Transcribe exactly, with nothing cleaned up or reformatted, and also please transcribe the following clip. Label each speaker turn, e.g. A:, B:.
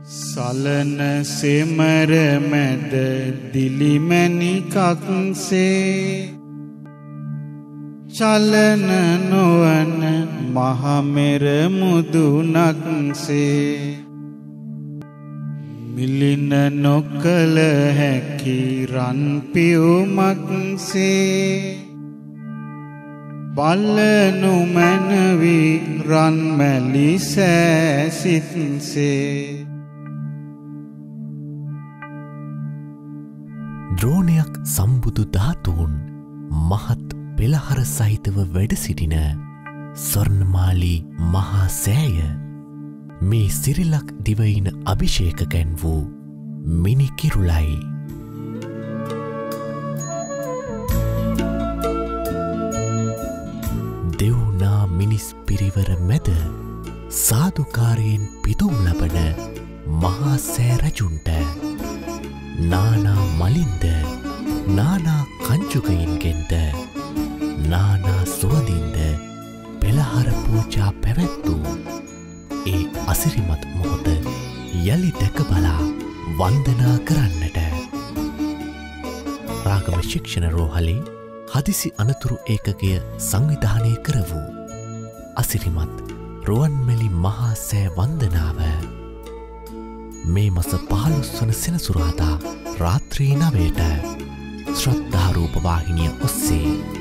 A: සලන සෙමර මැද දිලිමැණිකක්සේ චලන නොවන මහමෙර මුදුනක්සේ මිලින නොකල හැකි රන් පියුමක්සේ බලනු මැනවි රන් මැලි සෑසිත්සේ
B: ද්‍රෝණයක් සම්බුදු ධාතුන් මහත් පෙළහර සහිතව වැඩ සිටින ස්වර්ණමාලී මහා සෑය මේ සිරිලක් දිවයින අභිෂේක ගැන් වූ මිනි කිරුලයි. දෙව්නා මිනිස් පිරිවර මැද සාදුකාරයෙන් පිදුම් ලබන මහා සෑ රජුන්ට නානා මලින්ද නානා කංචුකයින්ගෙන්ද නානා සුවඳින්ද පෙළහර පූජා පැවැත්වූ ඒ අසිරිමත් මොහොත යළි දැක බලා වන්දනා කරන්නට රාගම ශික්ෂණ රෝහලේ හදිසි අනතුරු ඒකකය සංවිධානය කර වූ අසිරිමත් රුවන්මැලි මහා සෑ වන්දනාව මේ මස පහළොස් වන සෙනසුරාදා රාත්‍රී නවයට ශ්‍රද්ධා රූප වාහිනිය ඔස්සේ